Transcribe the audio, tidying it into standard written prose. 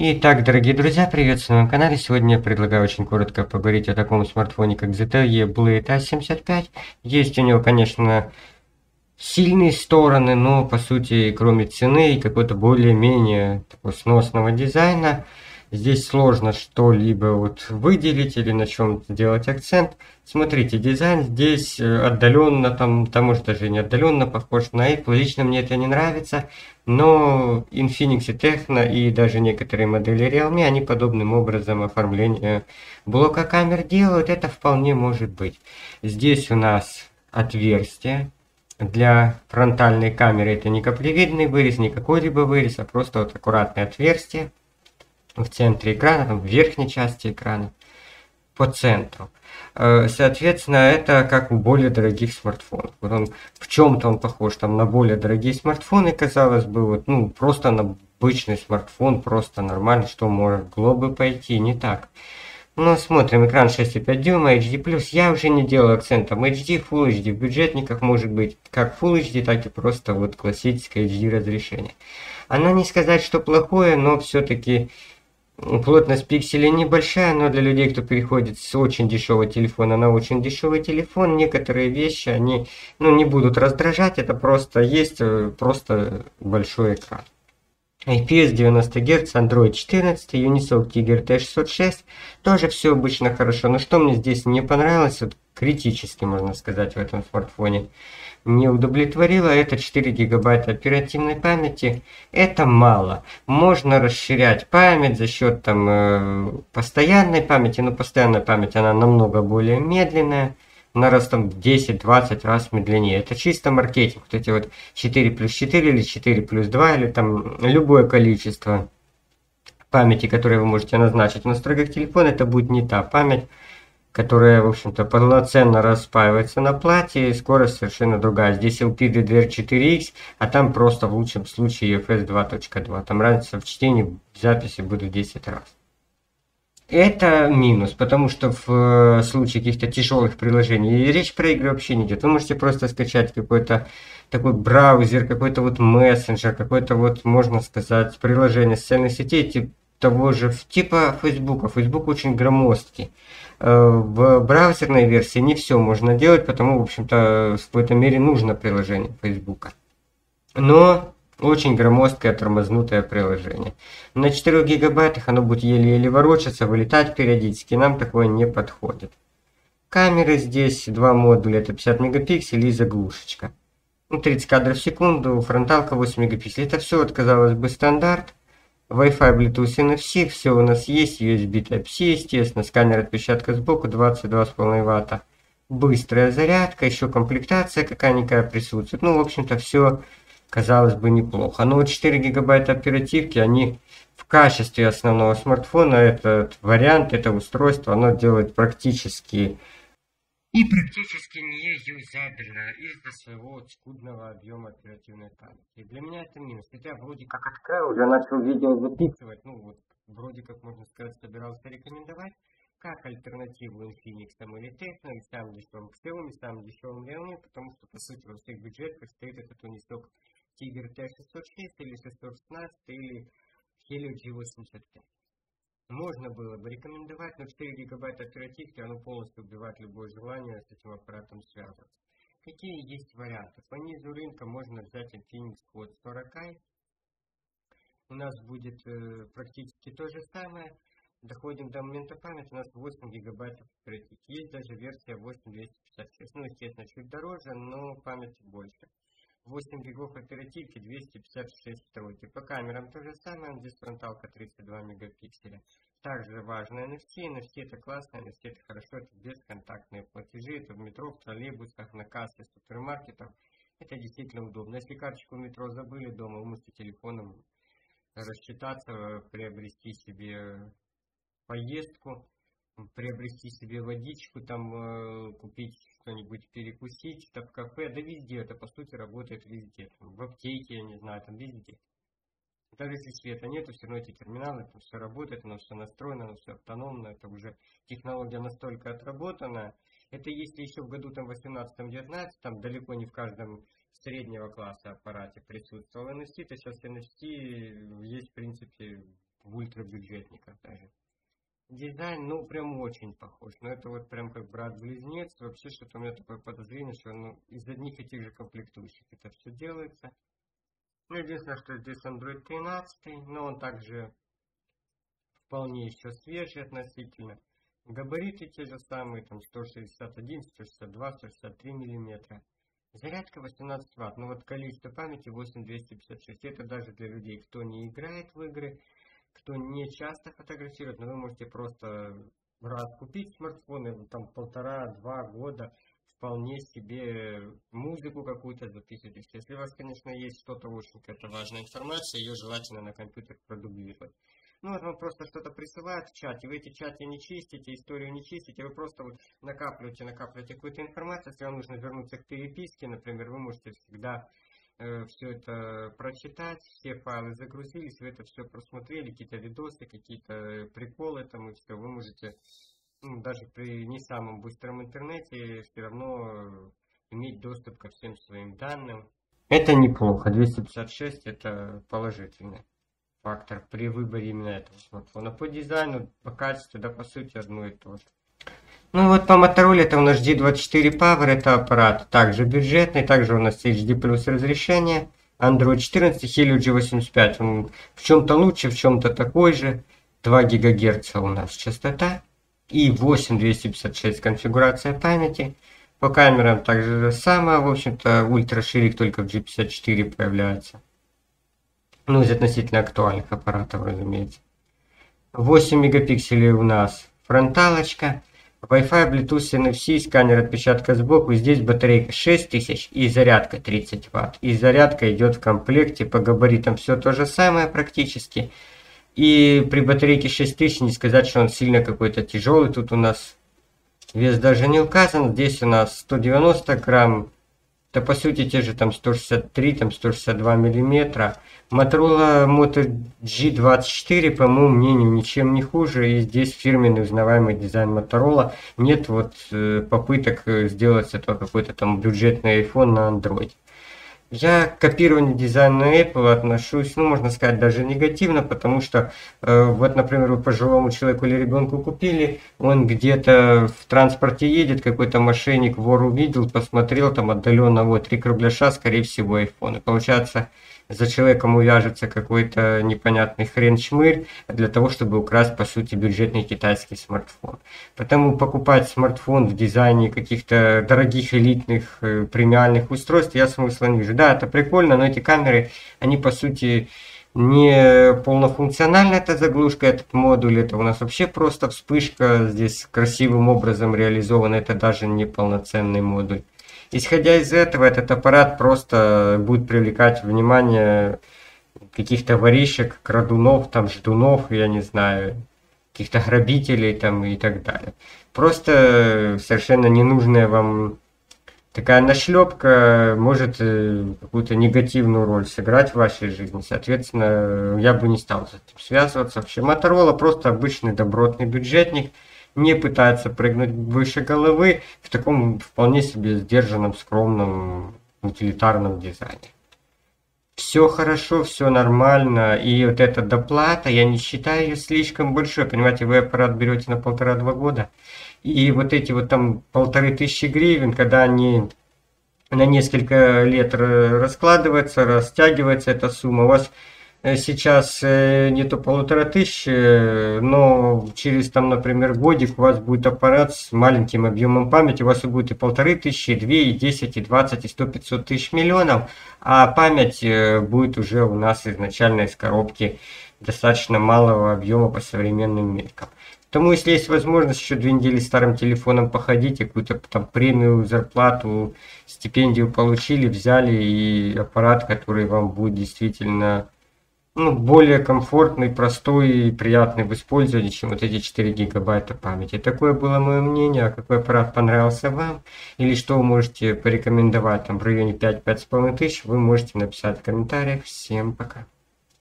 Итак, дорогие друзья, приветствую на моем канале. Сегодня я предлагаю очень коротко поговорить о таком смартфоне, как ZTE Blade A75. Есть у него, конечно, сильные стороны, но по сути, кроме цены и какой-то более-менее такого сносного дизайна, здесь сложно что-либо вот выделить или на чем сделать акцент. Смотрите, дизайн здесь отдаленно, там может даже не отдаленно похож на Apple. Лично мне это не нравится, но Infinix и Tecno и даже некоторые модели Realme, они подобным образом оформление блока камер делают. Это вполне может быть. Здесь у нас отверстие. Для фронтальной камеры это не каплевидный вырез, не какой-либо вырез, а просто вот аккуратное отверстие в центре экрана, там в верхней части экрана, по центру. Соответственно, это как у более дорогих смартфонов. Вот он в чем-то он похож там на более дорогие смартфоны, казалось бы, вот, ну, просто на обычный смартфон, просто нормальный, что может глобы пойти, не так. Ну, смотрим, экран 6,5 дюйма, HD+. Я уже не делаю акцентом HD, Full HD. В бюджетниках может быть как Full HD, так и просто вот классическое HD разрешение. Оно не сказать, что плохое, но все-таки плотность пикселей небольшая, но для людей, кто переходит с очень дешевого телефона на очень дешевый телефон, некоторые вещи, они не будут раздражать, это просто есть просто большой экран. IPS 90 Гц, Android 14, Unisoc Tiger T606, тоже все обычно хорошо, но что мне здесь не понравилось, вот критически можно сказать в этом смартфоне, не удовлетворило, это 4 гигабайта оперативной памяти, это мало, можно расширять память за счет постоянной памяти, но постоянная память она намного более медленная, на раз там 10-20 раз медленнее. Это чисто маркетинг. Вот эти вот 4 плюс 4 или 4 плюс 2 или там любое количество памяти, которое вы можете назначить в настройках телефона, это будет не та память, которая, в общем-то, полноценно распаивается на плате, и скорость совершенно другая. Здесь LPDDR4X, а там просто в лучшем случае UFS 2.2. Там разница в чтении, в записи будет в 10 раз. Это минус, потому что в случае каких-то тяжелых приложений речь про игры вообще не идет. Вы можете просто скачать какой-то такой браузер, какой-то вот мессенджер, какой-то вот, можно сказать, приложение социальной сети, того же типа Facebook. Facebook очень громоздкий. В браузерной версии не все можно делать, потому, в общем-то, в какой-то мере нужно приложение Facebook. Но очень громоздкое тормознутое приложение. На 4 гигабайтах оно будет еле-еле ворочаться, вылетать периодически, нам такое не подходит. Камеры здесь, два модуля, это 50 мегапикселей и заглушечка. 30 кадров в секунду, фронталка 8 мегапикселей. Это все, вот, казалось бы, стандарт. Wi-Fi, Bluetooth, NFC, все у нас есть, USB Type-C, естественно, сканер отпечатка сбоку, 22,5 Вт. Быстрая зарядка, еще комплектация какая-никакая присутствует. Ну, в общем-то, все, казалось бы, неплохо. Но вот 4 гигабайта оперативки, они в качестве основного смартфона, этот вариант, это устройство, оно делает практически неюзабельно из-за своего скудного объема оперативной памяти. И для меня это минус. Хотя вроде как открыл, уже начал видео записывать, вроде как, можно сказать, собирался рекомендовать, как альтернативу Infinix или Tecno, и самым дешевым Xiaomi, самым дешевым Realme, потому что, по сути, во всех бюджетах стоит этот Unisoc Tiger T606 или 616 или Helio G85. Можно было бы рекомендовать, но 4 гигабайта оперативки, оно полностью убивает любое желание с этим аппаратом связываться. Какие есть варианты? По низу рынка можно взять Infinix Hot 40i. У нас будет практически то же самое. Доходим до момента памяти, у нас 8 гигабайтов оперативки. Есть даже версия 8256. Ну, естественно, чуть дороже, но память больше. 8 гигов оперативки, 256 стройки. По камерам то же самое, здесь фронталка 32 мегапикселя. Также важно NFC. NFC это классно, NFC это хорошо, это бесконтактные платежи, это в метро, в троллейбусах, на кассе, в супермаркетах. Это действительно удобно. Если карточку в метро забыли дома, вы можете телефоном рассчитаться, приобрести себе поездку, приобрести себе водичку, купить что-нибудь, перекусить, в кафе, да везде, это по сути работает везде, в аптеке, я не знаю, там везде. Даже если света нету, все равно эти терминалы, там все работает, оно все настроено, оно все автономно, это уже технология настолько отработана. Это если еще в году 18-19, там далеко не в каждом среднего класса аппарате присутствовал NFC, то сейчас NFC есть в принципе в ультрабюджетниках даже. Дизайн, ну, прям очень похож. Но это вот прям как брат-близнец. Вообще, что-то у меня такое подозрение, что из одних и тех же комплектующих это все делается. Ну, единственное, что здесь Android 13, но он также вполне еще свежий относительно. Габариты те же самые, там 161, 162, 163 миллиметра. Зарядка 18 Вт, но вот количество памяти 8256. Это даже для людей, кто не играет в игры, кто не часто фотографирует, но вы можете просто раз купить смартфон и там 1,5-2 года вполне себе музыку какую-то записывать. Если у вас, конечно, есть что-то очень какая-то важная информация, ее желательно на компьютер продублировать. Ну вот вам просто что-то присылают в чате, вы эти чаты не чистите, историю не чистите, вы просто вот накапливаете какую-то информацию. Если вам нужно вернуться к переписке, например, вы можете всегда все это прочитать, все файлы загрузились, вы это все просмотрели, какие-то видосы, какие-то приколы там и все. Вы можете, ну, даже при не самом быстром интернете все равно иметь доступ ко всем своим данным. Это неплохо, 256 это положительный фактор при выборе именно этого смартфона. По дизайну, по качеству, да по сути одно и то же. Ну вот по Motorola это у нас G24 Power, это аппарат также бюджетный, также у нас HD плюс разрешение, Android 14, Helio G85, он в чем-то лучше, в чем-то такой же, 2 ГГц у нас частота и 8256 конфигурация памяти. По камерам также же самое, в общем-то ультраширик только в G54 появляется. Ну из относительно актуальных аппаратов, разумеется. 8 мегапикселей у нас фронталочка. Wi-Fi, Bluetooth, NFC, сканер отпечатка сбоку. Здесь батарейка 6000 и зарядка 30 Вт. И зарядка идет в комплекте, по габаритам все то же самое практически. И при батарейке 6000 не сказать, что он сильно какой-то тяжелый. Тут у нас вес даже не указан. Здесь у нас 190 грамм. Это по сути те же там 163, там 162 миллиметра. Motorola Moto G24, по моему мнению, ничем не хуже. И здесь фирменный узнаваемый дизайн Motorola. Нет вот попыток сделать это какой-то там бюджетный iPhone на Android. Я к копированию дизайна Apple отношусь, ну, можно сказать, даже негативно, потому что, вот, например, вы пожилому человеку или ребенку купили, он где-то в транспорте едет, какой-то мошенник, вор увидел, посмотрел, там отдаленно, вот, 3 кругляша, скорее всего, iPhone. И получается, за человеком увяжется какой-то непонятный хрен-шмырь для того, чтобы украсть, по сути, бюджетный китайский смартфон. Поэтому покупать смартфон в дизайне каких-то дорогих, элитных, премиальных устройств я смысла не вижу. Да, это прикольно, но эти камеры, они, по сути, не полнофункциональна эта заглушка, этот модуль. Это у нас вообще просто вспышка, здесь красивым образом реализована, это даже не полноценный модуль. Исходя из этого, этот аппарат просто будет привлекать внимание каких-то воришек, крадунов, там, ждунов, я не знаю, каких-то грабителей там и так далее. Просто совершенно ненужная вам такая нашлепка может какую-то негативную роль сыграть в вашей жизни. Соответственно, я бы не стал с этим связываться. Вообще, Motorola просто обычный добротный бюджетник. Не пытается прыгнуть выше головы в таком вполне себе сдержанном, скромном, утилитарном дизайне. Все хорошо, все нормально, и вот эта доплата, я не считаю ее слишком большой, понимаете, вы аппарат берете на 1,5-2 года, и вот эти вот там 1500 гривен, когда они на несколько лет раскладываются, растягивается эта сумма, у вас сейчас не то 1500, но через там, например, годик у вас будет аппарат с маленьким объемом памяти, у вас и будет и 1500, и 2, и 10, и 20, и 100, 500 тысяч миллионов, а память будет уже у нас изначально из коробки достаточно малого объема по современным меркам. Потому если есть возможность еще 2 недели старым телефоном походить, какую-то там премию, зарплату, стипендию получили, взяли и аппарат, который вам будет действительно более комфортный, простой и приятный в использовании, чем вот эти 4 гигабайта памяти. Такое было мое мнение. А какой аппарат понравился вам? Или что вы можете порекомендовать там в районе 5-5,5 тысяч, вы можете написать в комментариях. Всем пока.